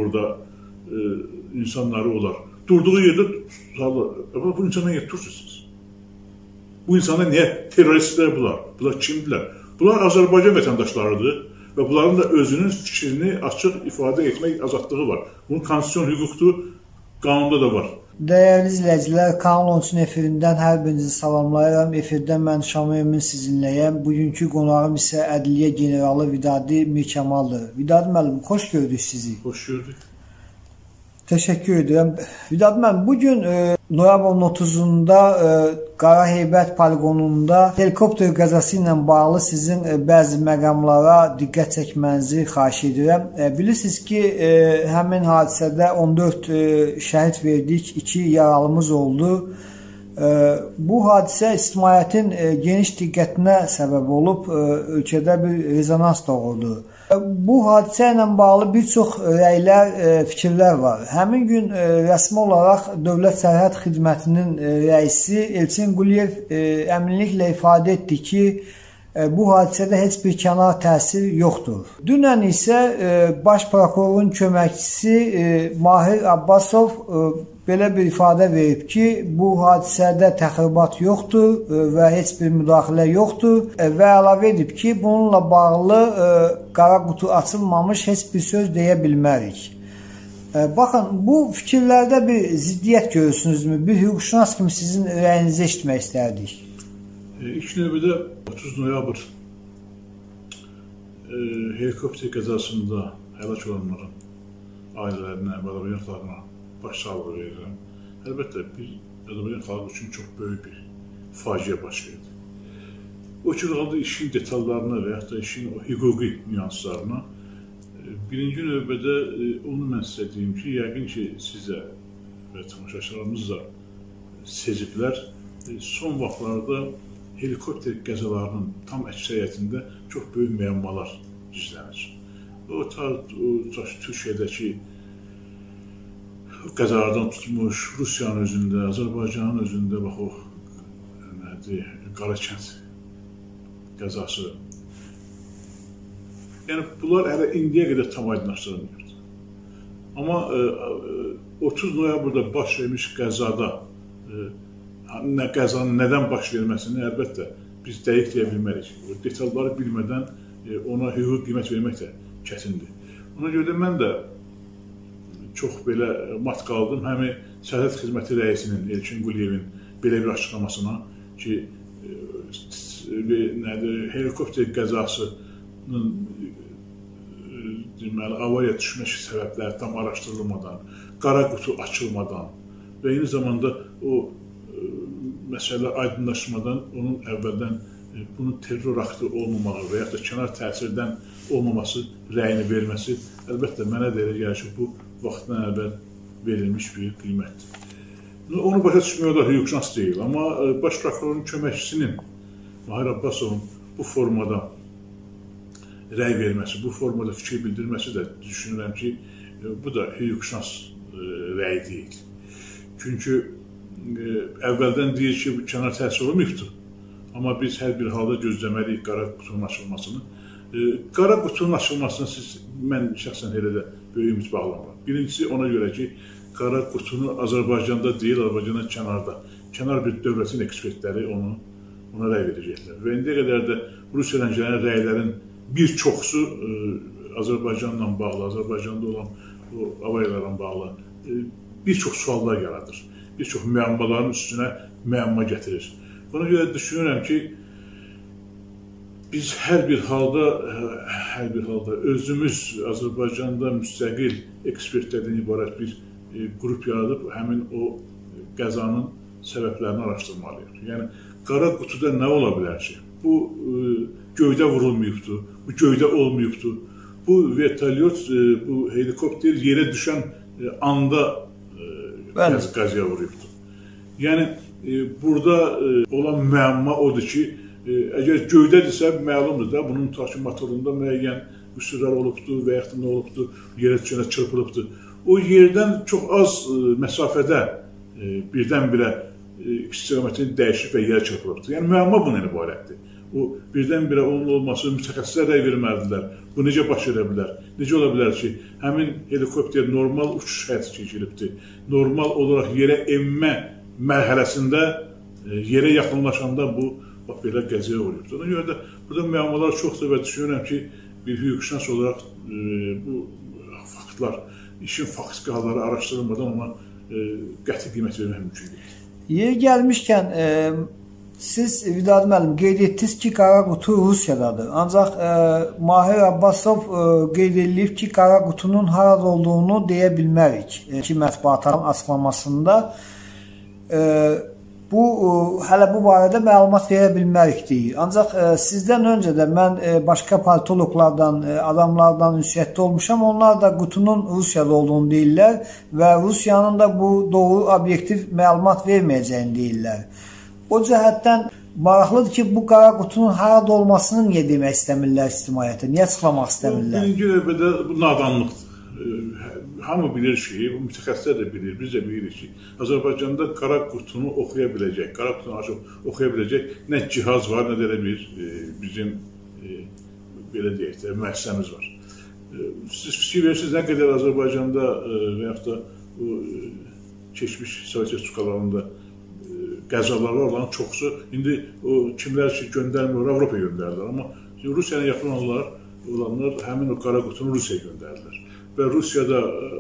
orada insanları olar. Durduğu yerde tutarlar. Bu insana niye tutursunuz? Bu insana niye teröristler bunlar? Bunlar kimdirlər? Bunlar Azərbaycan vətəndaşlarıdır və bunların da özünün fikrini açıq ifadə etmək azadlığı var. Bunun konstitusiyon hüquqdur, qanunda da var. Dəyərli izləyicilər, Kanal 13-ün efirindən hər birinizi salamlayıram. Efirdən mən Şamil Emin sizinləyəm. Bugünkü qonağım isə Ədliyyə Generalı Vidadi Mirkəmaldır. Vidadi müəllim, xoş gördük sizi. Xoş gördük. Təşəkkür edirəm. Vidadi müəllim, bugün noyabrın 30-da Qara Heybət poligonunda helikopter qəzası ilə bağlı sizin bəzi məqamlara diqqət çəkmənizi xahiş edirəm. Bilirsiniz ki, həmin hadisədə 14 şəhid verdik, 2 yaralımız oldu. Bu hadisə ictimaiyyətin geniş diqqətinə səbəb olub, ölkədə bir rezonans doğurdu. Bu hadisə ilə bağlı bir çox rəylər, fikirlər var. Həmin gün rəsmi olaraq Dövlət Sərhəd Xidmətinin rəisi Elçin Quliyev əminliklə ifadə etdi ki, bu hadisədə heç bir kənar təsir yoxdur. Dünən isə Baş Prokurorun köməkçisi Mahir Abbasov belə bir ifadə verib ki, bu hadisədə təxribat yoxdur və heç bir müdaxilə yoxdur və əlavə edib ki, bununla bağlı qara qutu açılmamış heç bir söz deyə bilmərik. Baxın, bu fikirlərdə bir ziddiyyət görürsünüzmü? Bir hüquqşünas kimi sizin rəyinizi eşitmək istərdik. İlk növbədə 30 noyabr helikopter qəzasında həlak olanların ailələrinə və abituriyentlərinə başsağlığı verirəm. Əlbəttə, Azərbaycan xalqı üçün çox böyük bir faciə baş verdi. O ki, qaldı işin detallarına və yaxud da işin o hüquqi nüanslarına. Birinci növbədə onu mən sizə deyim ki, yəqin ki, sizə və tamaşaçılarımız da seziblər. Son vaxtlarda helikopter qəzalarının tam əksəriyyətində çox böyük müəmmalar gizlənir. O Türkiyədəki qəzalardan tutmuş, Rusiyanın özündə, Azərbaycanın özündə, bax o Qarakənd qəzası. Yəni, bunlar hələ indiyə qədər tam aydınlaşdırılmıyordu. Amma 30 noyabrda baş vermiş qəzada qəzanın nədən baş verməsini əlbəttə biz dəqiq deyə bilmərik. Detalları bilmədən ona hüquq qiymət vermək də çətindir. Ona görə də mən də çox belə mat qaldım həmin Sərhəd Xidməti rəisinin Elçin Quliyevin belə bir açıqlamasına ki, helikopter qəzasının avariya düşmək səbəbləri tam araşdırılmadan, qara qutu açılmadan və eyni zamanda o məsələlər aydınlaşmadan onun əvvəldən bunun terror aktı olmamağı və yaxud da kənar təsirdən olmaması rəyini verməsi əlbəttə mənə də elə gəlir ki, bu vaxtdan əvvəl verilmiş bir qiymətdir. Onu başa düşmüyor da hüquqşünas deyil, amma Baş Prokurorun köməkçisinin Mahir Abbasovun bu formada rəy verməsi, bu formada fikir bildirməsi də düşünürəm ki, bu da hüquqşünas rəyi deyil. Çünki əvvəldən deyir ki, bu kənar təsir olmayıbdır, amma biz hər bir halda gözləməliyik qara qutunun açılmasını. Qara qutunun açılmasını mən şəxsən elə də böyük ümid bağlamıram. Birincisi ona görə ki, qara qutunu Azərbaycanda deyil, Azərbaycandan kənarda. Kənar bir dövlətin ekspertləri ona rəy verəcəklər. Və indiyə qədər də Rusiyadan gələn rəylərin bir çoxsu Azərbaycanla bağlı, Azərbaycanda olan o avariyalarla bağlı bir çox suallar yaradır. Bir çox müəmmaların üstünə müəmma gətirir. Ona görə düşünürəm ki, biz hər bir halda özümüz Azərbaycanda müstəqil ekspertlərdən ibarət bir qrup yaradıb həmin o qəzanın səbəblərini araşdırmalıyıq. Yəni, qara qutuda nə ola bilər ki? Bu göydə vurulmayıbdır, bu göydə olmayıbdır. Bu vertolyot, bu helikopter yerə düşən anda qəzaya vuruyubdur. Yəni, burada olan müəmma odur ki, əgər göydədirsə, məlumdur da, bunun motorunda müəyyən qüsurlar olubdur və yaxud da nə olubdur, yerə düşənə çırpılıbdır. O yerdən çox az məsafədə birdən-birə istiqamətini dəyişib və yerə çırpılıbdır. Yəni, müəmma bunun ibarətdir. O birdən-birə onun olması mütəxəssislər rəy verməlidirlər. Bu necə baş verə bilər? Necə ola bilər ki, həmin helikopter normal uçuş həyatı keçiribdir. Normal olaraq yerə enmə mərhələsində yerə yaxınlaşanda bu belə qəzaya olubdur. Ona görə də burada müəmmalar çoxdur və düşünürəm ki, bir hüquqşünas olaraq bu faktlar, işin faktiki halları araşdırılmadan ona qəti qiymət vermək mümkün deyil. Yeri gəlmişkən, siz Vidad müəllim qeyd etdiniz ki, qara qutu Rusiyadadır. Ancaq Mahir Abbasov qeyd edilib ki, qara qutunun harada olduğunu deyə bilmərik. Ki, mətbuatın açıqlamasında hələ bu barədə məlumat verə bilmərik deyir. Ancaq sizdən öncə də mən başqa politoloqlardan, adamlardan ünsiyyətdə olmuşam. Onlar da qutunun Rusiyada olduğunu deyirlər və Rusiyanın da bu doğru obyektiv məlumat verməyəcəyini deyirlər. O cəhətdən maraqlıdır ki, bu qara qutunun harada olmasını niyə demək istəmirlər ictimaiyyətə? Niyə açıqlamaq istəmirlər? Birinci növbədə bu nadanlıqdır. Hamı bilir ki, mütəxəssislər də bilir, biz də bilirik ki, Azərbaycanda qara qutunu oxuya biləcək, qara qutunu açıb oxuya biləcək nə cihaz var, nə də elə bir bizim belə deyək də müəssisəmiz var. Siz fikir verirsiniz, nə qədər Azərbaycanda və yaxud da keçmiş Sovet Respublikalarında qəzaları olanların çoxusu indi kimlər ki göndərmir, Avropaya göndərirlər, amma Rusiyaya yaxın olanlar həmin o qara qutunu Rusiyaya göndərirlər. Və Rusiyada,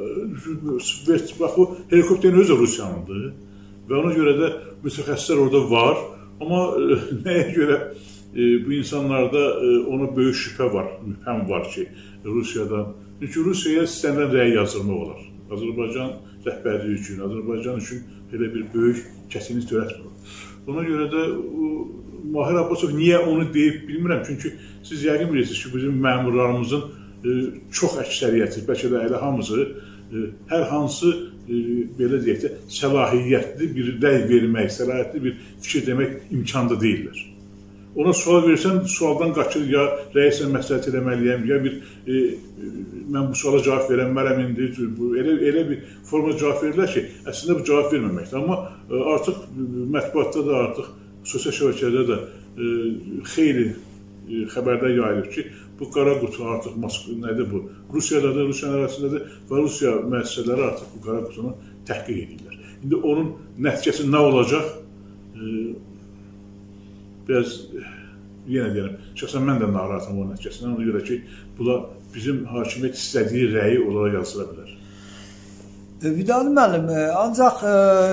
bax o helikopterin özü də Rusiyanındır və ona görə də mütəxəssislər orada var, amma nəyə görə bu insanlarda ona böyük şübhəm var ki, Rusiyadan, çünki Rusiyaya istənilən rəy yazdırmaq olar. Azərbaycan rəhbərliyi üçün, Azərbaycan üçün belə bir böyük çətinlik törətmir. Ona görə də Mahir Abbasov niyə onu deyib bilmirəm, çünki siz yəqin bilirsiniz ki, bizim məmurlarımızın çox əksəriyyəti, bəlkə də elə hamısı hər hansı belə deyək də səlahiyyətli bir rəy vermək, səlahiyyətli bir fikir demək imkanda deyirlər. Ona sual versən, sualdan qaçır, ya rəisə məsləhət eləməliyəm, ya mən bu suala cavab verəmələm indi, elə bir formada cavab verirlər ki, əslində bu cavab verməməkdir. Amma artıq mətbuatda da, artıq sosial şəbəkələrdə də xeyli xəbərlər yayılıb ki, bu qara qutu artıq nədir bu? Rusiyadadır, Rusiyanın arasındadır və Rusiya müəssisələri artıq bu qara qutunu təhqiq edirlər. İndi onun nəticəsi nə olacaq? Biraz, yenə deyirəm, şəxsən mən də narahatam o nəticəsindən. Ona görə ki, bula bizim hakimiyyət istədiyi rəyi olaraq yazıla bilər. Vidad müəllim, ancaq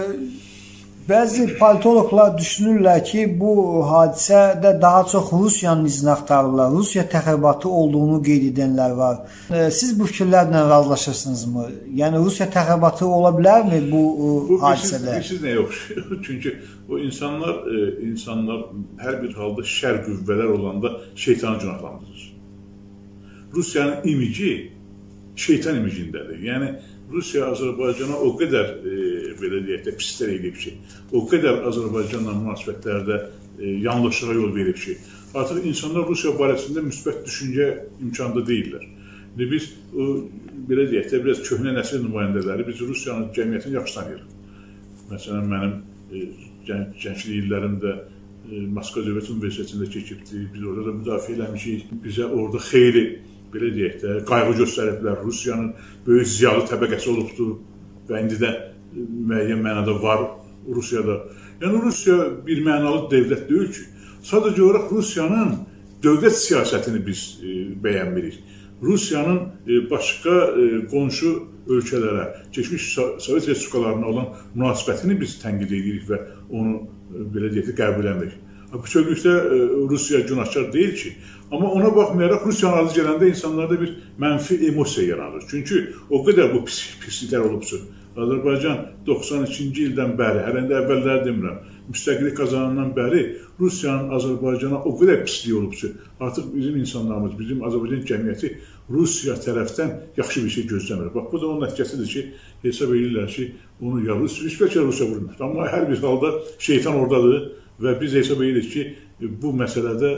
bəzi politoloqlar düşünürlər ki, bu hadisədə daha çox Rusiyanın izini axtarırlar. Rusiya təxribatı olduğunu qeyd edənlər var. Siz bu fikirlərlə razılaşırsınızmı? Yəni, Rusiya təxribatı ola bilərmi bu hadisədə? Siz nə yox? Çünki o insanlar hər bir halda şər qüvvələr olanda şeytanı günahlandırır. Rusiyanın imici şeytan imicindədir. Yəni, Rusiya Azərbaycana o qədər, belə deyək də, pislər edib ki, o qədər Azərbaycanla münasibətlərdə yanlışlığa yol verib ki, artıq insanlar Rusiya barəsində müsbət düşüncə imkanda deyirlər. Biz, belə deyək də, biraz köhnə nəsil nümayəndələri, biz Rusiyanın cəmiyyətini yaxşı tanıyırıq. Məsələn, mənim gənclik illərimdə Moskva Dövlət Universitetində keçibdir, biz orada da müdafiə eləmişik, bizə orada xeyli, belə deyək də, qayğı göstəriblər, Rusiyanın böyük ziyalı təbəqəsi olubdur və indi də müəyyən mənada var Rusiyada. Yəni, Rusiya bir mənalı dövlət deyil ki, sadəcə olaraq Rusiyanın dövlət siyasətini biz bəyənmirik. Rusiyanın başqa qonşu ölkələrə, keçmiş Sovet Respublikalarına olan münasibətini biz tənqid edirik və onu, belə deyək də, qəbul eləmirik. Bütövlükdə Rusiya günahkar deyil ki, amma ona baxmayaraq Rusiyanın adı gələndə insanlarda bir mənfi emosiya yaranır. Çünki o qədər bu pisliklər olubdur. Azərbaycan 92-ci ildən bəri, hələ də əvvəllər demirəm, müstəqillik qazanandan bəri Rusiyanın Azərbaycana o qədər pisliyi olubdur. Artıq bizim insanlarımız, bizim Azərbaycan cəmiyyəti Rusiya tərəfdən yaxşı bir şey gözləmir. Bax, bu da onun nəticəsidir ki, hesab edirlər ki, onu ya Rusiya vurmur. Amma hər bir halda şeytan oradadır və biz hesab edirik ki, bu məsələdə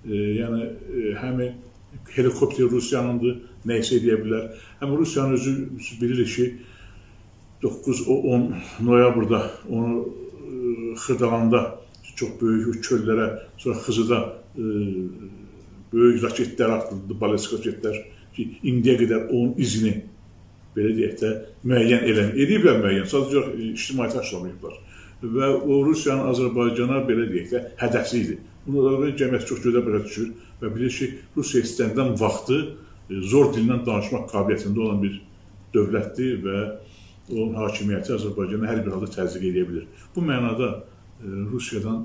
həm helikopter Rusiyanındır, nə isə edə bilər. Həm Rusiyanın özü bilirik ki, 9-10 noyabrda onu Xırdalanda çox böyük çöllərə, sonra Xızıda böyük raketlər atıldı, balistik raketlər ki, indiyə qədər onun izini belə deyək də müəyyən ediblər müəyyən, sadəcə ictimaiyyətə aşılamayıblar. Və o Rusiyanın Azərbaycana belə deyək də hədəsi idi. Bunu cəmiyyət çox gözəl belə düşür və bilir ki, Rusiya istənilən vaxtı zor dillə danışmaq qabiliyyətində olan bir dövlətdir və onun hakimiyyəti Azərbaycana hər bir halda təzyiq edə bilir. Bu mənada Rusiyadan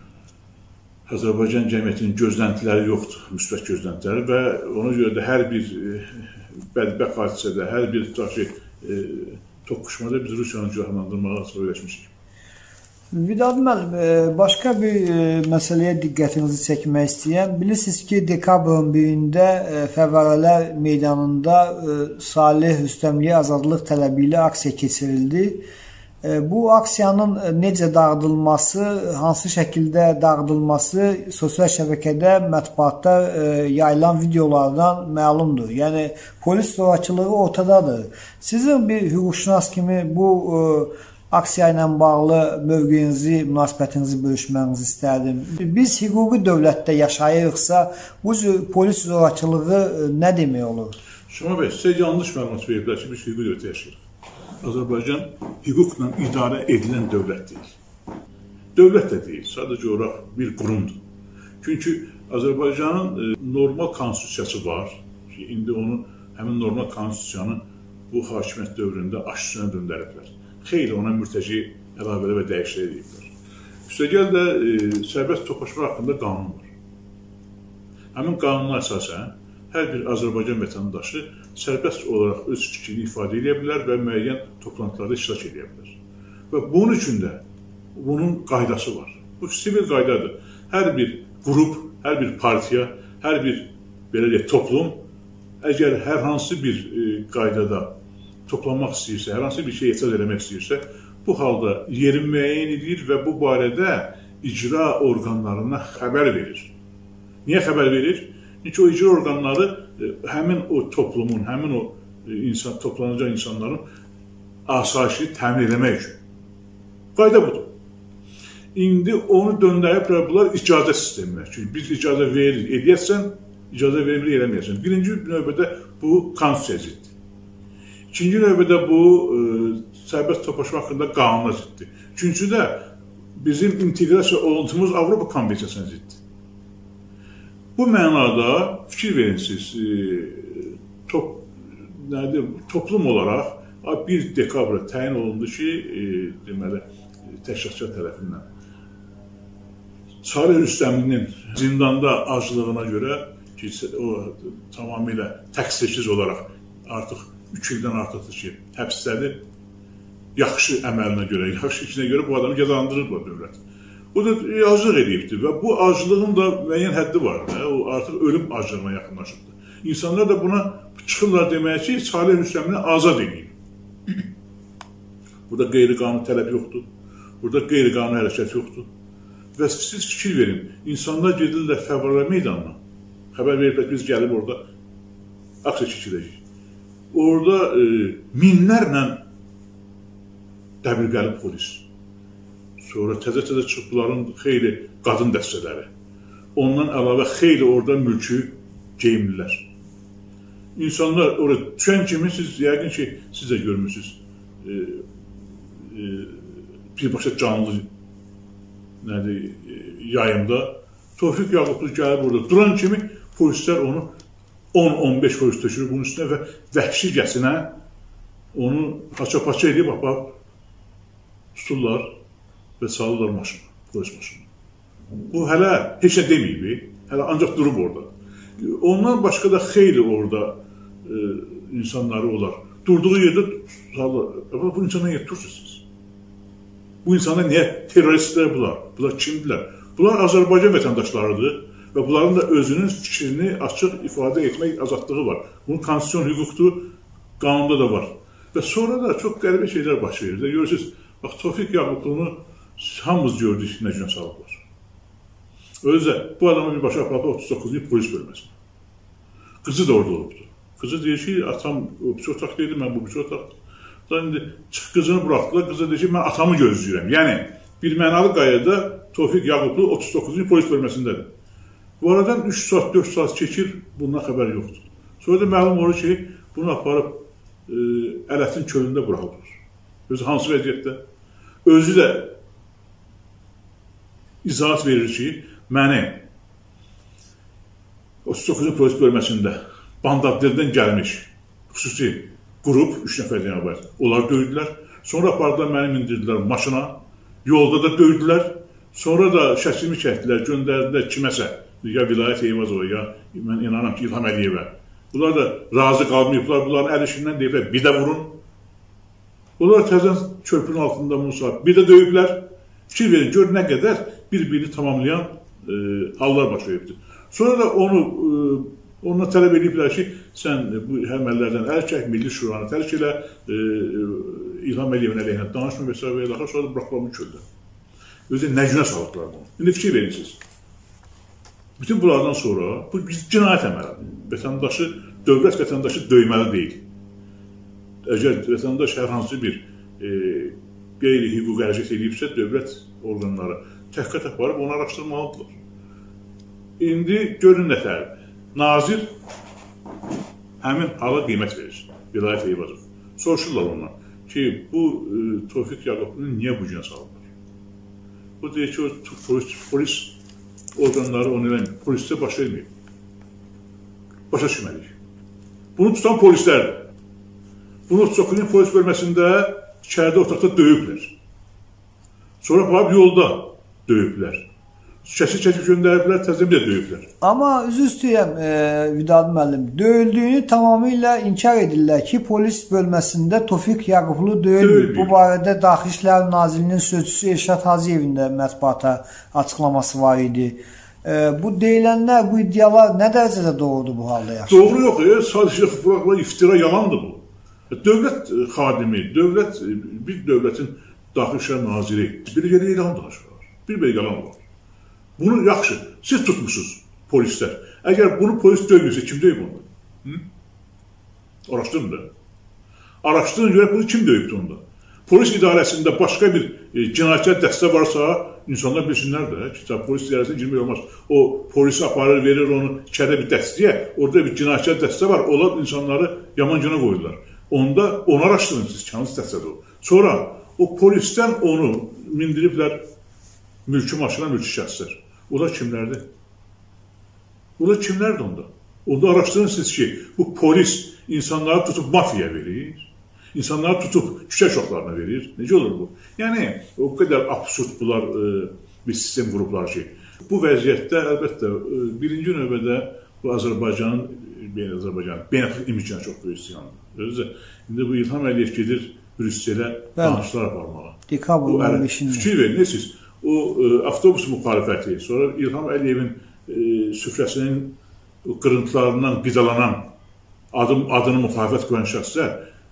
Azərbaycan cəmiyyətinin gözləntiləri yoxdur, müsbət gözləntiləri və ona görə də hər bir bədbəxt hadisədə, hər bir toqquşmada biz Rusiyanı günahlandırmağa söyləşmişik. Vidad müəllim, başqa bir məsələyə diqqətinizi çəkmək istəyirəm. Bilirsiniz ki, dekabrın 1-də Fəvvarələr meydanında Salih Rüstəmliyə azadlıq tələbi ilə aksiya keçirildi. Bu aksiyanın necə dağıdılması, hansı şəkildə dağıdılması sosial şəbəkədə, mətbuatda yayılan videolardan məlumdur. Yəni, polis zorakılığı ortadadır. Sizin bir hüquqşünas kimi bu aksiya ilə bağlı mövqeyinizi, münasibətinizi bölüşmənizi istərdim. Biz hüquqi dövlətdə yaşayırıqsa, bu polis zorakılığı nə demək olur? Şəma bəy, sizə yanlış məlumat veriblər ki, biz hüquqi dövlətdə yaşayırıq. Azərbaycan hüquqla idarə edilən dövlət deyil. Dövlət də deyil, sadəcə olaraq bir qurumdur. Çünki Azərbaycanın normal konstitusiyası var ki, indi onu, həmin normal konstitusiyanı bu hakimiyyət dövründə aşısına döndəriblər. Xeyli ona mürtəci əlavələr və dəyişikliklər ediblər. Üstəgəl də sərbəst toqquşma haqqında qanun var. Həmin qanuna əsasən hər bir Azərbaycan vətəndaşı sərbəst olaraq öz fikrini ifadə edə bilər və müəyyən toplantılarda iştirak edə bilər. Və bunun üçün də bunun qaydası var. Bu sivil qaydadır. Hər bir qrup, hər bir partiya, hər bir belə deyək, toplum əgər hər hansı bir qaydada toplanmaq istəyirsə, hər hansı bir şey etiraz eləmək istəyirsə, bu halda yeri müəyyən edir və bu barədə icra orqanlarına xəbər verir. Niyə xəbər verir? Çünki o icra orqanları həmin o toplumun, həmin o toplanacaq insanların asayişini təmin eləmək üçün. Qayda budur. İndi onu döndəriblər, bunlar icazə sisteminə. Çünki biz icazə veririk, edəyətsən, icazə veririk, eləməyəsən. Birinci növbədə bu konstitusiyaya ziddir. İkinci növbədə bu sərbəst toqquşma haqqında qanuna ziddir. Üçüncü də bizim inteqrasiya oluntumuz Avropa Konvensiyasına ziddir. Bu mənada fikir verin siz, toplum olaraq 1 dekabra təyin olundu ki, deməli, təşkilatçılar tərəfindən Salih Rüstəmlinin zindanda aclığına görə ki, o tamamilə təqsirsiz olaraq artıq 3 ildən artıqdır ki, həbsdədir. Yaxşı əməlinə görə, yaxşı işinə görə bu adamı cəzalandırırlar dövlət. O da aclıq edibdir və bu aclığın da müəyyən həddi var. O artıq ölüm aclığına yaxınlaşıbdır. İnsanlar da buna çıxırlar deməyə ki, Salih Rüstəmlini azad edeyim. Burada qeyri-qanuni tələb yoxdur. Burada qeyri-qanuni hərəkət yoxdur. Və siz fikir verin, insanlar gedirlər Fəvvarələr meydanına. Xəbər veriblər, biz gəlib orada aksiya keçirəcəyik. Orada minlərlə dəbilqəli polis. Sonra təzə-təzə çıxıb bunların xeyli qadın dəstələri. Ondan əlavə xeyli orada mülki geyimlilər. İnsanlar orada düşən kimi siz yəqin ki, siz də görmürsünüz. Birbaşa canlı yayımda Tofiq Yaqublu gəlib orada duran kimi polislər onu 10-15 polis tökülür bunun üstünə və vəhşicəsinə onu haça-paça edib tuturlar və salırlar maşına, polis maşına. Bu hələ heç nə deməyib, hələ ancaq durub orada. Ondan başqa da xeyli orada insanları olar. Durduğu yerdə salırlar. Bu insanlar niyə tutursunuz? Bu insanlar niyə teröristlər bunlar? Bunlar kimdirlər? Bunlar Azərbaycan vətəndaşlarıdır və bunların da özünün fikrini açıq ifadə etmək azadlığı var. Bunun konstitusiyon hüquqdur, qanunda da var. Və sonra da çox qəribə şeylər baş verir. Görürsünüz, bax, Tofiq Yaqublunu hamımız gördük nə günə salıblar. Özdə bu adamı birbaşa apardı 39-cu polis bölməsinə. Qızı da orada olubdur. Qızı deyir ki, atam bir otaqdaydı, mən bu bir otaqdır. Qızını buraxdılar, qızı deyir ki, mən atamı gözləyirəm. Yəni, bir mənalı qaydada Tofiq Yaqublu 39-cu polis bölməsindədir. Bu aradan 3 saat, 4 saat keçir, bundan xəbər yoxdur. Sonra da məlum olur ki, bunu aparıb Ələtin çölündə buraxılır. Özü hansı vəziyyətdə? Özü də izahat verir ki, məni 39-cu polis bölməsində Bandaddeldən gəlmiş xüsusi qrup, 3 nəfərdən var. Onlar döydülər. Sonra apardılar, məni mindirdilər maşına. Yolda da döydülər. Sonra da şəklimi çəkdilər, göndərdilər kiməsə. Ya Vilayət Eyvazova, ya mən inanam ki, İlham Əliyevə. Bunlar da razı qalmayıblar. Bunların əl işindən deyiblər, bir də vurun. Bunlar təzən çörpün altında bunu saat. Bir də döyüblər. Fikir verin, gör nə qədər bir-birini tamamlayan hallar baş veribdir. Sonra da onunla tələb ediblər ki, sən bu əməllərdən əl çək, Milli Şuranı tərk elə, İlham Əliyevin əleyhinə danışma və s. Sonra da buraxılamı çöldə. Özü nə günə salıblar bunu. İndi fikir verirsiniz. Bütün bunlardan sonra bu cinayət əməlidir. Vətəndaşı, dövlət vətəndaşı döyməli deyil. Əgər vətəndaş hər hansı bir qeyri-hüquq hərəkət edibsə, dövlət orqanları təhqiqat aparıb onu araşdırmalıdırlar. İndi görün nətərdir. Nazir həmin hala qiymət verir. Vilayət Eyvazov. Soruşurlar ondan ki, bu Tofiq Yaqublu niyə bu günə salıblar? Bu deyir ki, polis orqanları onu eləmir. Polisdə baş verməyib. Başa düşməliyik. Bunu tutan polislərdir. Bunu 39-cu polis bölməsində içəridə otaqda döyüblər. Sonra aparıb yolda döyüblər. Çəkib göndəriblər, təzəm də döyüblər. Amma üzr istəyirəm, Vidad müəllim, döyüldüyünü tamamilə inkar edirlər ki, polis bölməsində Tofiq Yaqublu döyülmür. Bu barədə Daxili İşlər Nazirinin sözçüsü Elşad Hacıyevin də mətbuata açıqlaması var idi. Bu deyilənlər, bu iddialar nə dərəcədə doğrudur bu halda yaxşı? Doğru yox, sadəcə buraxılan iftira yalandır bu. Dövlət xadimi, bir dövlətin Daxili İşlər Naziri bir belə yalan danışırlar. Bir belə yalan var. Bunu yaxşı, siz tutmuşsunuz polislər. Əgər bunu polis döymürsə, kim döyüb onu? Araşdırın da. Araşdırın görə bunu kim döyübdü onda? Polis idarəsində başqa bir cinayətçilər dəstə varsa, insanlar bilsinlər də ki, polis idarəsinə girmək olmaz. O polisi aparır, verir onu içəridə bir dəstəyə, orada bir cinayətçilər dəstə var, onlar insanları yaman günə qoyurlar. Onda onu araşdırın siz, kəniz dəstədə o. Sonra o polisdən onu mindiriblər mülki maşına, mülki şəxslər. Onlar kimlərdir? Onlar kimlərdir onda? Onda araşdırın siz ki, bu polis insanları tutub mafiyaya verir, insanları tutub küçə uşaqlarına verir. Necə olur bu? Yəni, o qədər absurd bunlar bir sistem qruplar ki. Bu vəziyyətdə, əlbəttə, birinci növbədə bu Azərbaycanın beynəlxalq imicine çox böyük ziyandır. İndi bu İlham Əliyev gedir Brüsselə danışıqlar aparmağa. Dekabrın 15-də. Fikir verin, siz? O avtobus müxalifəti, sonra İlham Əliyevin süfrəsinin qırıntılarından qidalanan adını müxalifət qoyan şəxslər,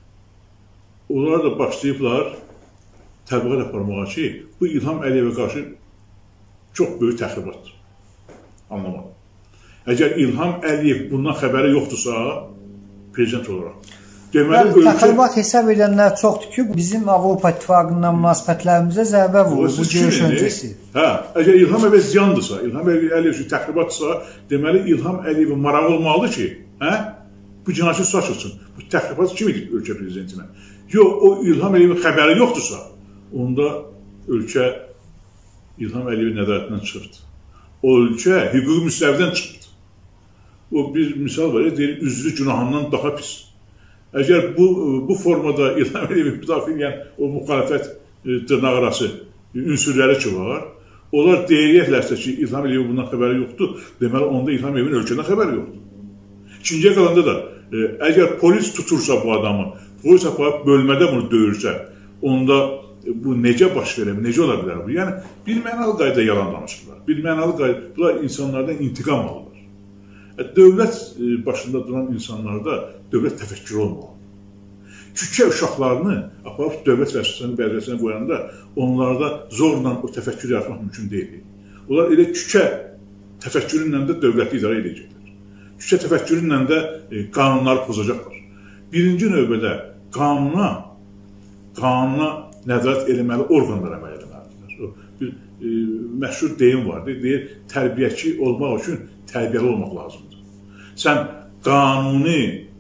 onlar da başlayıblar təbliğat aparmağa ki, bu İlham Əliyevə qarşı çox böyük təxribatdır. Anlamadım. Əgər İlham Əliyev bundan xəbəri yoxdursa, prezident olaraq. Təxribat hesab edənlər çoxdur ki, bizim Avropa İttifaqından münasibətlərimizə zərbə vurur bu görüş öncəsi. Əgər İlham Əliyev ziyandırsa, İlham Əliyev üçün təxribatdırsa, deməli İlham Əliyevin marağı olmalıdır ki, bu cinayəti saçılsın. Bu təxribat kim edib ölkə prezidentinə? Yox, o İlham Əliyevin xəbəri yoxdursa, onda ölkə İlham Əliyevin nəzarətindən çıxırdı. O ölkə hüquqi müstəvidən çıxırdı. O bir misal var, deyir, üzrü günahından daha pis. Əgər bu formada İlham Əliyevi müdafiə edən o müxalifət dırnaq arası ünsürləri ki var, onlar deyirlərsə ki, İlham Əliyevi bundan xəbəri yoxdur, deməli onda İlham Əliyevin ölkədən xəbəri yoxdur. İkinciyə qalanda da, əgər polis tutursa bu adamı, polis aparıb bölmədə bunu döyürsə, onda bu necə baş verə, necə ola bilər bu? Yəni, bir mənalı qayda yalan danışırlar. Bir mənalı qayda, bunlar insanlardan intiqam alırlar. Dövlət başında duran insanlarda dövlət təfəkkürü olmalı. Küçə uşaqlarını aparıb dövlət vəzifəsinə qoyanda onlarda zorla o təfəkkür yaratmaq mümkün deyil. Onlar elə küçə təfəkkürünlə də dövləti idarə edəcəklər. Küçə təfəkkürünlə də qanunları pozacaqlar. Birinci növbədə qanuna nəzarət eləməli orqanlar əməl etməlidirlər. məşhur deyim var. Deyir, tərbiyəçi olmaq üçün tərbiyəli olmaq lazımdır. Sən qanuni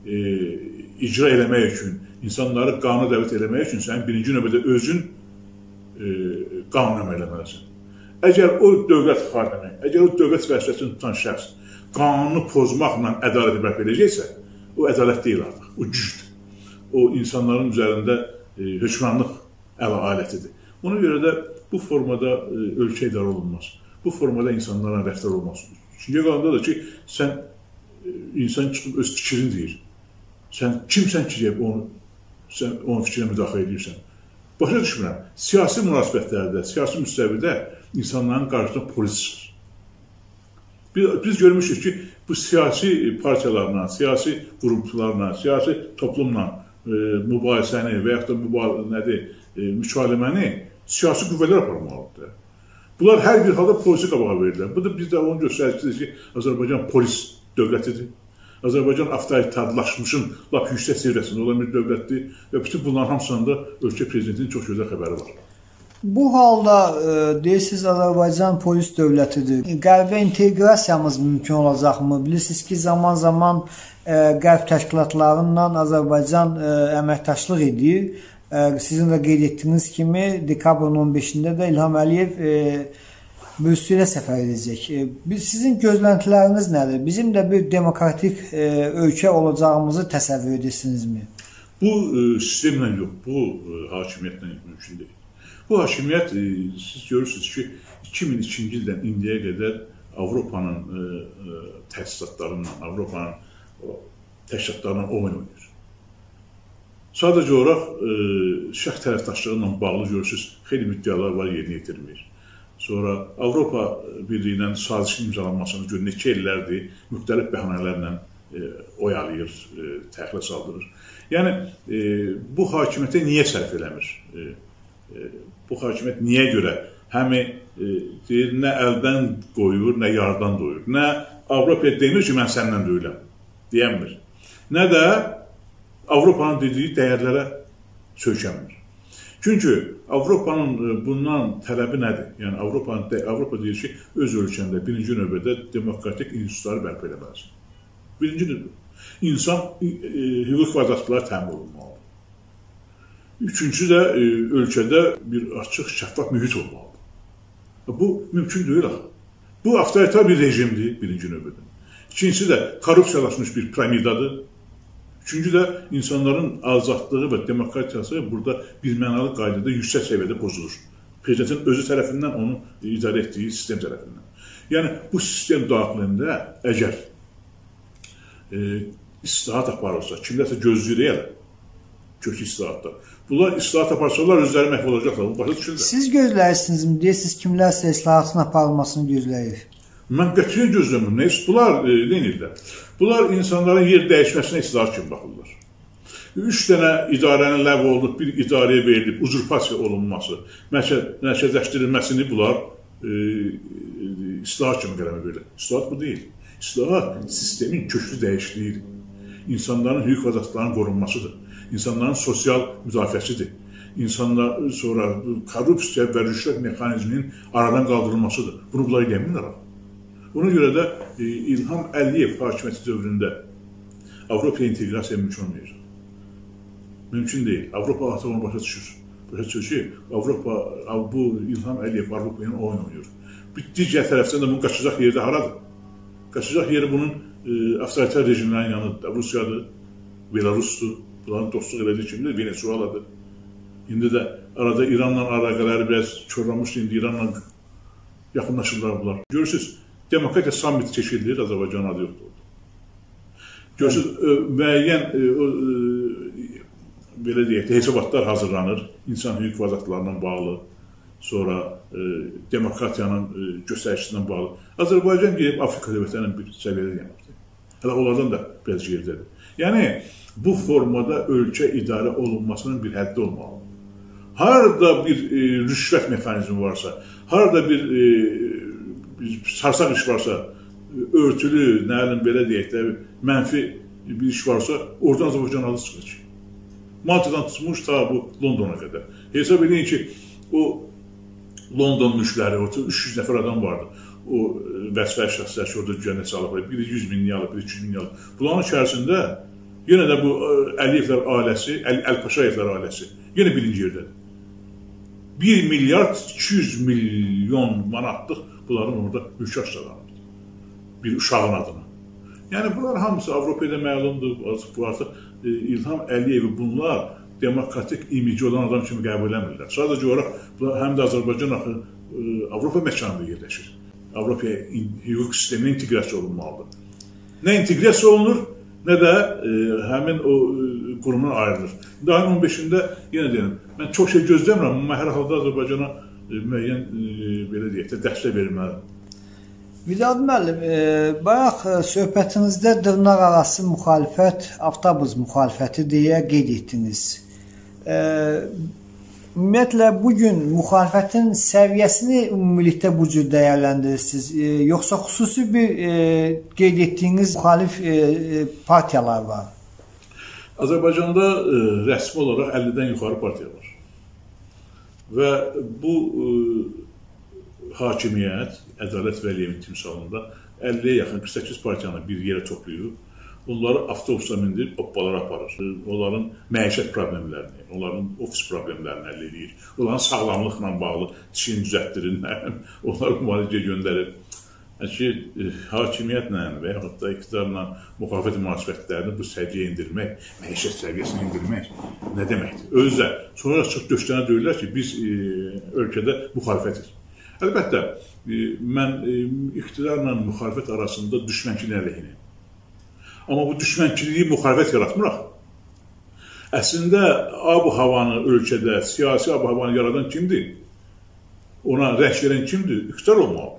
icra eləmək üçün, insanları qanuna dəvət eləmək üçün sən birinci növbədə özün qanun əməl eləməlisən. Əgər o dövlət xadimi, əgər o dövlət vəzifəsini tutan şəxs qanunu pozmaqla ədaləti bərpa edəcəksə, o ədalət deyil artıq, o gücdür. O insanların üzərində hökmranlıq alətidir. Ona görə də bu formada ölkə idarə olunmaz. Bu formada insanlarla rəftar olmaz. Çünki qalanda da ki, insan çıxıb öz fikrini deyir. Sən kimsən ki, sən onun fikrinə müdaxilə edirsən. Başa düşmürəm, siyasi münasibətlərdə, siyasi müstəvidə insanların qarşısına polis çıxır. Biz görmüşük ki, bu siyasi partiyalarla, siyasi qruplarla, siyasi toplumla mübahisəni və yaxud da mükaliməni siyasi qüvvələr aparmalıdır. Bunlar hər bir halda polisi qabağa verirlər. Bu da bizdə onun göstəricisidir ki, Azərbaycan polis dövlətidir. Azərbaycan avtoritarlaşmışın lap yüksək səviyyəsində olan bir dövlətdir və bütün bunların hamısında ölkə prezidentinin çox gözəl xəbəri var. Bu halda deyirsiniz Azərbaycan polis dövlətidir. Qərbə inteqrasiyamız mümkün olacaqmı? Bilirsiniz ki, zaman-zaman qərb təşkilatlarıyla Azərbaycan əməkdaşlıq edir. Sizin də qeyd etdiyiniz kimi dekabrın 15-də də İlham Əliyev Brüsselə səfər edəcək. Sizin gözləntiləriniz nədir? Bizim də bir demokratik ölkə olacağımızı təsəvvür edirsinizmi? Bu sistemlə yox, bu hakimiyyətlə mümkün deyil. Bu hakimiyyət, siz görürsünüz ki, 2002-ci ildən indiyə qədər Avropanın təsisatlarından, Avropanın təşkilatlarından oyun oynayır. Sadəcə olaraq şəxs tərəfdaşlığı ilə bağlı görürsünüz, xeyli müddəalar var, yerinə yetirmir. Sonra Avropa Birliyi ilə sazişin imzalanmasını görə neçə illərdir müxtəlif bəhanələrlə oyalayır, təxirə saldırır. Yəni, bu hakimiyyətə niyə sərf eləmir? Bu hakimiyyət niyə görə həmi deyir, nə əldən qoyur, nə yardan doyur, nə Avropaya demir ki, mən səndən deyiləm, deyəmir. Nə də Avropanın dediyi dəyərlərə söykənmir. Çünki Avropanın bundan tələbi nədir? Yəni, Avropa deyir ki, öz ölkəndə birinci növbədə demokratik institutları bərpa eləməlisin. Birinci növbədə. İnsan hüquq və azadlıqlar təmin olunmalıdır. Üçüncü də ölkədə bir açıq, şəffaf mühit olmalıdır. Bu mümkün deyil axı. Bu avtoritar bir rejimdir birinci növbədə. İkincisi də korrupsiyalaşmış bir piramidadır. Üçüncü də insanların azadlığı və demokratiyası burada birmənalı qaydada yüksək səviyyədə pozulur. Prezidentin özü tərəfindən onu idarə etdiyi sistem tərəfindən. Yəni, bu sistem daxilində əgər islahat aparırsa, kimlərsə gözləyir köklü islahatlar. Bunlar islahat aparsalar, özləri məhv olacaqlar. Bunu başa düşürlər. Siz gözləyirsinizmi? Deyirsiniz, kimlərsə islahatın aparılmasını gözləyir. Mən qətiyyən gözləmir. Bunlar neyirlər? Bunlar insanların yer dəyişməsinə islahat kimi baxırlar. 3 dənə idarənin ləğv olunub, bir idarəyə verilib, uzurpasiya olunması, mərkəzləşdirilməsini bunlar islahat kimi qələmə verirlər. İslahat bu deyil. İslahat sistemin köklü dəyişikliyidir. İnsanların hüquq və azadlıqlarının qorunmasıdır. İnsanların sosial müdafiəsidir. İnsanlar sonra korrupsiya və rüşvət mexanizminin aradan qaldırılmasıdır. Bunu bunlar eləmirlər. Buna görə də İlham Əliyev hakimiyyəti dövründə Avropaya inteqrasiya mümkün olmayacaq. Mümkün deyil. Avropa artıq onu başa düşür. Başa düşür ki, bu İlham Əliyev Avropaya oyun oynayır. Bir digər tərəfdən də bunun qaçacaq yeri də haradır? Qaçacaq yeri bunun avtoritar rejimlərin yanıdır. Rusiyadır, Belarusdur, bunların dostluq elədiyi kimdir, Venezueladır. İndi də arada İranla əlaqələri biraz körlanmışdı, indi İranla yaxınlaşırlar bunlar. Görürsünüz, demokratiya sammiti çəkililir, Azərbaycan adı yoxdur. Görürsünüz, müəyyən belə deyək, hesabatlar hazırlanır, insan hüquq və azadlıqlarla bağlı, sonra demokratiyanın göstəricisindən bağlı. Azərbaycan gedib Afrika dövlətlərinin bir səviyyədə yanırdı. Hələ onlardan da biraz yerdədir. Yəni, bu formada ölkə idarə olunmasının bir həddi olmalıdır. Harada bir rüşvət mexanizmi varsa, harada bir sarsaq iş varsa, örtülü, belə deyək də, mənfi bir iş varsa, oradan Azərbaycan adı çıxır. Maltadan tutmuş ta bu Londona qədər. Hesab edin ki, o London müşləri, orada 300 nəfər adam vardı. O vəzifəli şəxslər ki, orada gücənə çalıb, biri 100 minlik alıb, biri 300 minlik alıb. Bunların içərisində yenə də bu Əliyevlər ailəsi, Əlpaşayevlər ailəsi yenə birinci yerdədir. 1 milyard 200 milyon manatlıq bunların orada mülki aşağılanırdı. Bir uşağın adına. Yəni bunlar hamısı Avropa'da məlumdur. Bu artıq İlham Əliyevi bunlar demokratik imici olan adam kimi qəbul eləmirlər. Sadəcə olaraq həm də Azərbaycan axı Avropa məkanında yerləşir. Avropa hüquq sisteminə inteqrasiya olunmalıdır. Nə inteqrasiya olunur, nə də həmin o qurumdan ayrılır. Ayın 15-də yenə deyirəm, mən çox şey gözləmirəm, amma hər halda Azərbaycana müəyyən belə deyək də dəstək verilməlidir. Vidad müəllim, bayaq söhbətinizdə dırnaq arası müxalifət, avtobus müxalifəti deyə qeyd etdiniz. Ümumiyyətlə, bugün müxalifətin səviyyəsini ümumilikdə bu cür dəyərləndirirsiniz, yoxsa xüsusi bir qeyd etdiyiniz müxalif partiyalar var? Azərbaycanda rəsmi olaraq 50-dən yuxarı partiya var. Və bu hakimiyyət, Ədalət və Əliyevin timsalında 50-yə yaxın 48 partiyanı bir yerə toplayıb, onları avtobusla mindirib oppalara aparır. Onların məişət problemlərini, onların ofis problemlərini həll edir. Onların sağlamlıqla bağlı dişini düzəltdirir, onları müalicəyə göndərir. Ki, hakimiyyətlə və yaxud da iqtidarla müxalifət münasibətlərini bu səviyyəyə indirmək, məişət səviyyəsini indirmək nə deməkdir? Özdə sonra çox döşlənə deyirlər ki, biz ölkədə müxalifətik. Əlbəttə, mən iqtidarla müxalifət arasında düşmənçiliyin əleyhinəyim. Amma bu düşmənçiliyi müxalifət yaratmıraq. Əslində, ab-havanı ölkədə, siyasi ab-havanı yaradan kimdir? Ona rəng verən kimdir? İqtidar olmalıdır.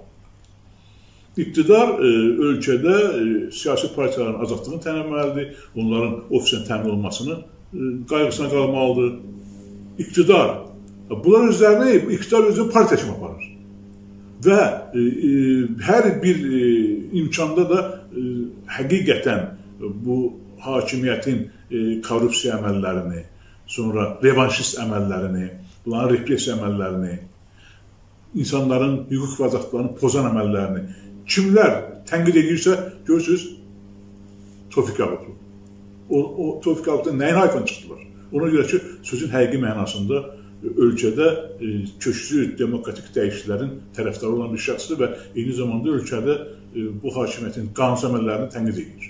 İqtidar ölkədə siyasi partiyaların azadlığını təmin etməlidir, onların ofisin təmin olmasını qayğısına qalmalıdır. İqtidar, bunlar özlərini, iqtidar özünü partiya kimi aparır. Və hər bir imkanda da həqiqətən bu hakimiyyətin korrupsiya əməllərini, sonra revanşist əməllərini, bunların repressiya əməllərini, insanların hüquq və azadlıqlarını pozan əməllərini kimlər tənqid edirsə, görürsünüz, Tofiq Yaqublu. O Tofiq Yaqublu'dan nəyin hayfan çıxdılar? Ona görə ki, sözün həqiqi mənasında ölkədə köklü demokratik dəyişikliklərin tərəfdarı olan bir şəxsdir və eyni zamanda ölkədə bu hakimiyyətin qanunsuz əməllərini tənqid edir.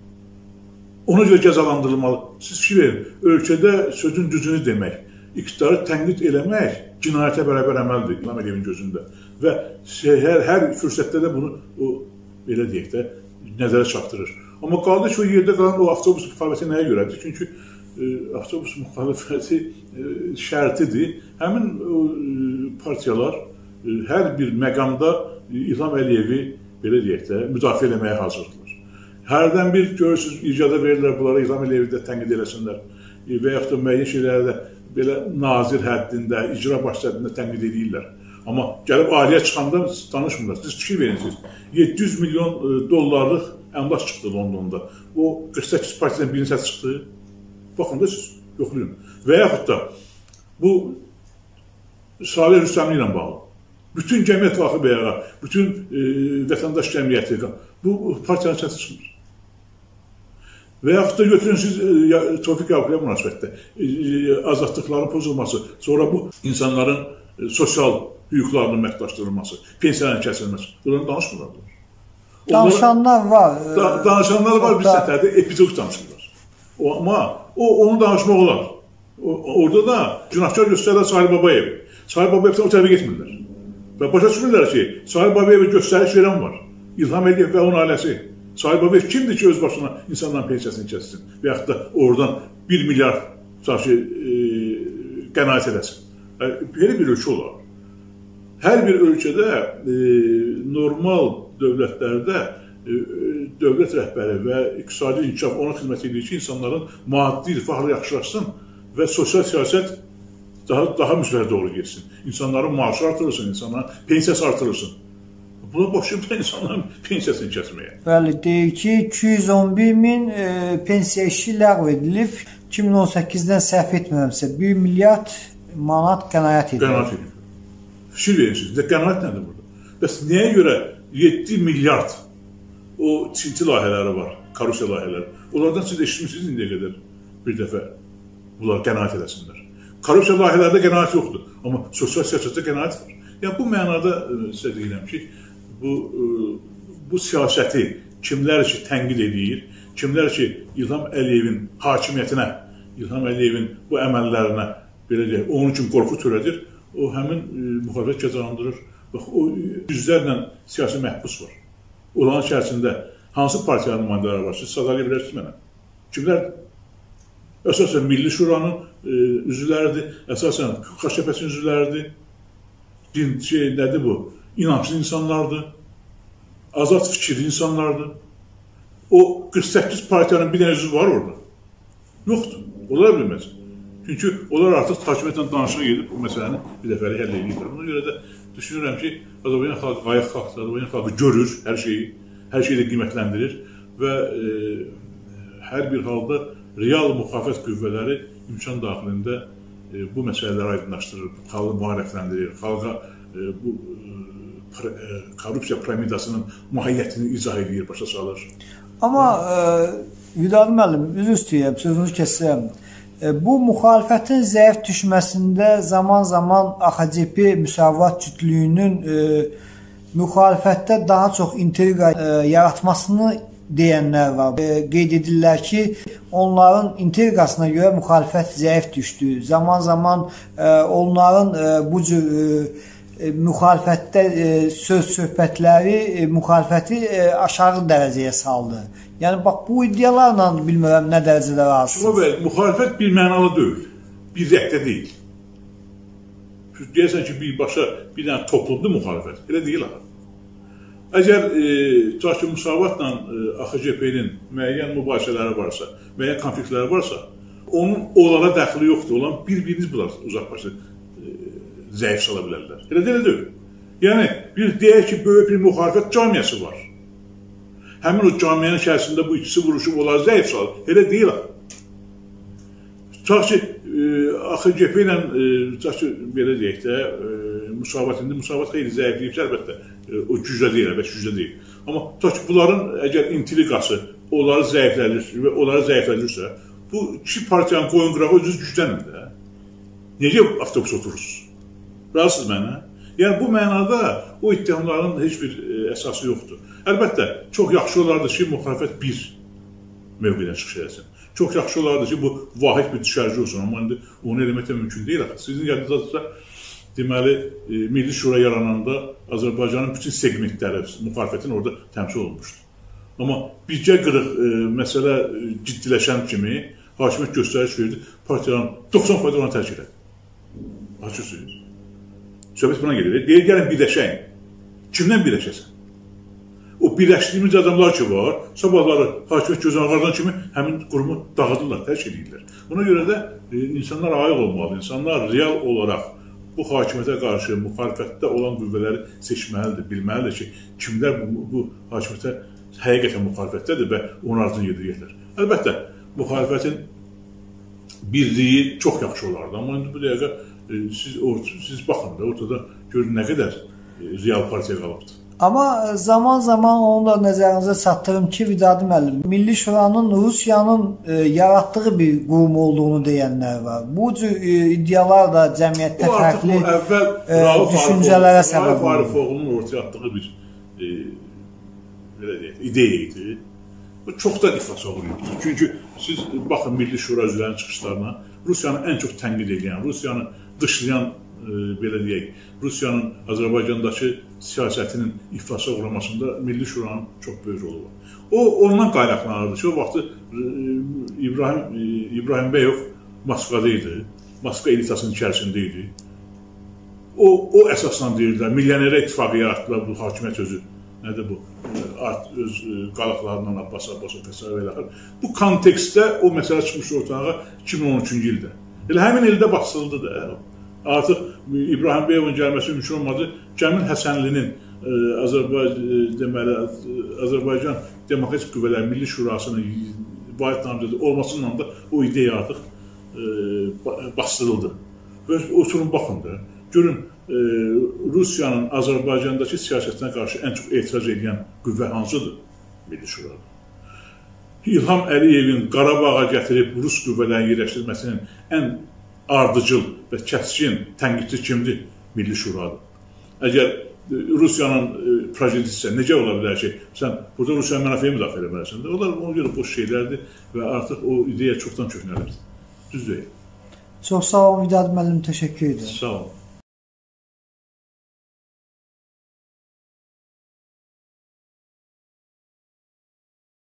Ona görə cəzalandırılmalı. Siz fikir verin, ölkədə sözün düzünü demək, iqtidarı tənqid eləmək cinayətə bərabər əməldir İlham Əliyevin gözündə. Və hər fürsətdə də bunu belə deyək də nəzərə çatdırır. Amma qaldı ki, o yerdə qalan o avtobus müxalifəti nəyə görədir? Çünki avtobus müxalifəti şərtidir. Həmin partiyalar hər bir məqamda İlham Əliyevi belə deyək də müdafiə eləməyə hazırdılar. Hərdən bir görürsünüz, icada verirlər bunlara İlham Əliyevi də tənqid eləsinlər və yaxud da müəyyən şeylərə də belə nazir həddində, icra baş həddində tənqid edirlər. Amma gəlib aliyə çıxanda danışmırlar. Siz fikir verirsiniz. 700 milyon dollarlıq əmlak çıxdı Londonda. O 48 partiyadan birinci səs çıxdı. Baxın da siz yoxlayın. Və yaxud da bu Salih Rüstəmli ilə bağlı. Bütün cəmiyyət qalxıb ayağa, bütün vətəndaş cəmiyyəti bu partiyanın səsi çıxmır. Və yaxud da götürün siz Tofiq Yaqublu'ya münasibətdə azadlıqların pozulması, sonra bu insanların sosial hüquqlarının məhdudlaşdırılması, pensiyaların kəsilməsi. Bunları danışmırlar. Danışanlar var. Danışanlar var, bir sətlərdə epidemik danışırlar. Amma onu danışmaq olar. Orada da günahkar göstərirlər Salih Babayev. Salih Babayevdən o tərəfə getmirlər. Və başa düşürlər ki, Salih Babayevə göstəriş verən var. İlham Əliyev və onun ailəsi. Salih Babayev kimdir ki, öz başına insanların pensiyasını kəssin və yaxud da oradan 1 milyar qənaət edəsin. Belə bir ölkə olar. Hər bir ölkədə normal dövlətlərdə dövlət rəhbəri və iqtisadi inkişaf ona xidmət edir ki, insanların maddi rifahı yaxşılaşsın və sosial siyasət daha müsbətə doğru getsin. İnsanların maaşı artırılsın, insanların pensiyası artırılsın. Buna başlayıblar insanların pensiyasını kəsməyə. Bəli, deyir ki, 211 min pensiya işi ləğv edilib. 2018-dən səhv etmirəmsə 1 milyard manat qənaət edilib. fikir verirsiniz. Qənaət nədir burada? Bəs nəyə görə 7 milyard o çinti layihələri var, korrupsiya layihələri. Onlardan siz eşitmişsiniz indiyə qədər bir dəfə bunlar qənaət edəsinlər. Korrupsiya layihələrdə qənaət yoxdur, amma sosial siyasətdə qənaət var. Yəni bu mənada sizə deyirəm ki, bu siyasəti kimlər ki tənqid edir, kimlər ki İlham Əliyevin hakimiyyətinə, İlham Əliyevin bu əməllərinə belə deyək, onun üçün qorxu törədir, o həmin müxalifət cəzalandırır. Bax, o yüzlərlə siyasi məhbus var. Onların içərisində hansı partiyanın nümayəndələri var? Siz sadalaya bilərsiniz mənə. Kimlərdir? Əsasən Milli Şuranın üzvləridir, əsasən KŞP-sin üzvləridir. Nədir bu? İnançlı insanlardır, azad fikirli insanlardır. O 48 partiyanın bir dənə üzvü var orada. Yoxdur, olar bilməz. Çünki onlar artıq hakimiyyətlə danışığa gedib bu məsələni bir dəfəlik həll edirlər. Buna görə də düşünürəm ki, Azərbaycan xalqı ayıq xalqdır, Azərbaycan xalqı görür hər şeyi də qiymətləndirir və hər bir halda real müxalifət qüvvələri imkan daxilində bu məsələləri aydınlaşdırır, xalqı maarifləndirir, xalqa bu korrupsiya piramidasının mahiyyətini izah edir, başa salır. Amma Vidadi müəllim, üzr istəyirəm, sözünüzü kəsirəm. Bu müxalifətin zəif düşməsində zaman-zaman AXCP müsavat cütlüyünün müxalifətdə daha çox intriqa yaratmasını deyənlər var. Qeyd edirlər ki, onların intriqasına görə müxalifət zəif düşdü. Zaman-zaman onların bu cür müxalifətdə söz-söhbətləri müxalifəti aşağı dərəcəyə saldı. Yəni, bax, bu iddialarla bilmirəm nə dərəcədə razısınız. Müxalifət bir mənalı deyil, bir rəqdə deyil. Deyəsən ki, birbaşa bir dənə toplumdur müxalifət, elə deyil ha. Əgər müsavatla AXCP-nin müəyyən mübahisələri varsa, müəyyən konfliktləri varsa, onun onlara dəxili yoxdur, olan bir-biriniz bunlar uzaqbaşı zəif sala bilərlər. Elə deyil. Yəni, biz deyək ki, böyük bir müxalifət camiyyəsi var. Həmin o camiyyənin içərisində bu ikisi vuruşub onları zəif salır. Elə deyil. Tutaq ki, AXCP ilə, belə deyək də, müsavat xeyli zəifləyibsə, əlbəttə, o güclə deyil, əlbəttə güclə deyil. Amma tutaq ki, bunların əgər intriqası onları zəiflədirsə, bu iki partiyanın qoyun qırağı özünüz güclənir də. Necə avtobus oturursunuz? Razısınız mənə? Yəni, bu mənada o iddiamların heç bir əsası yoxdur. Əlbəttə, çox yaxşı olardı ki, müxalifət bir mövqedən çıxış edəsin. Çox yaxşı olardı ki, bu vahid bir düşərci olsun. Amma indi onu eləməkdə mümkün deyil. Sizin yadınızdadırsa, deməli, Milli Şura yarananda Azərbaycanın bütün segmentləri müxalifətin orada təmsil olunmuşdur. Amma bircə qırıq məsələ ciddiləşən kimi hakimiyyət göstəriş verdi, partiyaların 90% ona tərk elədi. Açıq söylüyoruz. Söhbət buna gedir. Deyir, gəlin birləşəyin. Kimdən birləşəsən? O birləşdiyimiz adamlar ki var, sabahları hakimiyyət gözünə ağardan kimi həmin qurumu dağıdırlar, tərk edirlər. Buna görə də insanlar ayıq olmalı, insanlar real olaraq bu hakimiyyətə qarşı müxalifətdə olan qüvvələri seçməlidir, bilməlidir ki, kimlər bu hakimiyyətə həqiqətən müxalifətdədir və onun ardını yedirəklər. Əlbəttə, müxalifətin birliyi çox yaxşı olardı, amma indi bu dəqiqə siz baxın da, ortada görün nə qədər real partiya qalıbdır. Amma zaman-zaman onu da nəzərinizə çatdırım ki, Vidadi müəllim, Milli Şuranın Rusiyanın yaratdığı bir qurum olduğunu deyənlər var. Bu cür iddialar da cəmiyyətdə fərqli düşüncələrə səbəb olur. Rauf Arifoğlunun ortaya atdığı bir ideya idi. Bu çoxdan iflas olunubdur. Çünki siz baxın Milli Şura üzvlərinin çıxışlarına, Rusiyanı ən çox tənqid edən, Rusiyanı dışlayan, belə deyək, Rusiyanın Azərbaycandakı siyasətinin iflasa uğramasında Milli Şuranın çox böyük rolu var. O, ondan qaynaqlanırdı ki, o vaxtı İbrahim Beyov Moskvada idi, Moskva elitasının içərisində idi. O əsasla deyirlər, Milyonerə ittifaqı yaratdılar bu hakimiyyət özü. Nədir bu? Öz qalaqlarından Abbasov və bu kontekstdə o məsələ çıxmış ortağa 2013-cü ildə. Elə həmin ildə basıldı da. Artıq İbrahim Beyovun gəlməsi mümkün olmadı. Cəmil Həsənlinin Azərbaycan Demokratik Qüvvələr Milli Şurasının vahid namizədi olmasından da o ideya artıq bastırıldı. Oturun baxın da. Görün, Rusiyanın Azərbaycandakı siyasətinə qarşı ən çox etiraz edən qüvvə hansıdır? Milli Şuradır. İlham Əliyevin Qarabağa gətirib Rus qüvvələrini yerləşdirməsinin ən ardıcıl və kəskin tənqidçi kimdir? Milli Şuradır. Əgər Rusiyanın projesisə necə ola bilər ki, sən burada Rusiyanın mənafeyi müdafiə etməlisən də, onlar ona görə boş şeylərdir və artıq o ideya çoxdan köhnəlibdir. Düz deyil. Çox sağ olun Vidad müəllim, təşəkkür edirəm. Sağ olun.